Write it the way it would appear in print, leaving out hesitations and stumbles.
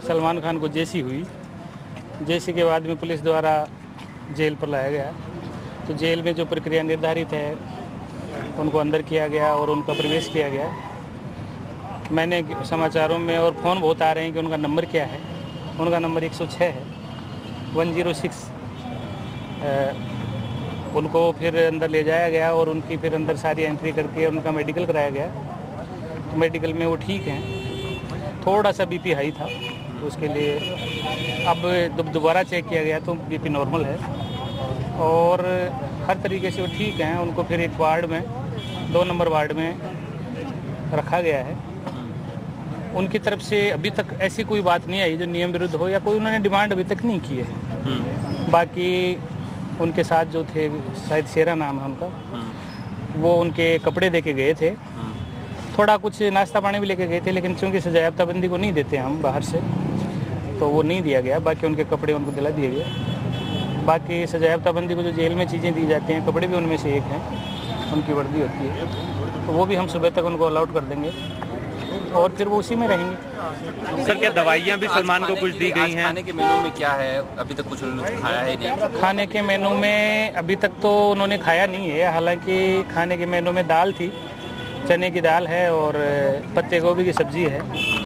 सलमान खान को जेसी हुई। जेसी के बाद में पुलिस द्वारा जेल पर लाया गया। तो जेल में जो प्रक्रिया निर्धारित है उनको अंदर किया गया और उनका प्रवेश किया गया। मैंने समाचारों में और फ़ोन बहुत आ रहे हैं कि उनका नंबर क्या है। उनका नंबर 106 है, 106। उनको फिर अंदर ले जाया गया और उनकी फिर अंदर सारी एंट्री करके उनका मेडिकल कराया गया। तो मेडिकल में वो ठीक हैं। थोड़ा सा बीपी हाई था, तो उसके लिए अब दोबारा चेक किया गया तो बीपी नॉर्मल है और हर तरीके से वो ठीक हैं। उनको फिर एक वार्ड में, 2 नंबर वार्ड में रखा गया है। उनकी तरफ से अभी तक ऐसी कोई बात नहीं आई जो नियम विरुद्ध हो या कोई उन्होंने डिमांड अभी तक नहीं की है। बाकी उनके साथ जो थे, शायद शेरा नाम है उनका, वो उनके कपड़े दे के गए थे। थोड़ा कुछ नाश्ता पानी भी लेके गए थे, लेकिन चूँकि सजायाफ्ताबंदी को नहीं देते हम बाहर से, तो वो नहीं दिया गया। बाकी उनके कपड़े उनको दिला दिए गए। बाकी सजायाफ्ताबंदी को जो जेल में चीज़ें दी जाती हैं, कपड़े भी उनमें से एक हैं, उनकी वर्दी होती है, तो वो भी हम सुबह तक उनको अलाउड कर देंगे और फिर वो उसी में रहेंगे। सर, क्या दवाइयाँ भी सलमान को कुछ दी गई हैं? खाने के मेनू में क्या है? अभी तक कुछ उन्होंने खाया है नहीं? खाने के मेनू में अभी तक तो उन्होंने खाया नहीं है। हालांकि खाने के मेनू में दाल थी, चने की दाल है और पत्ते गोभी की सब्जी है।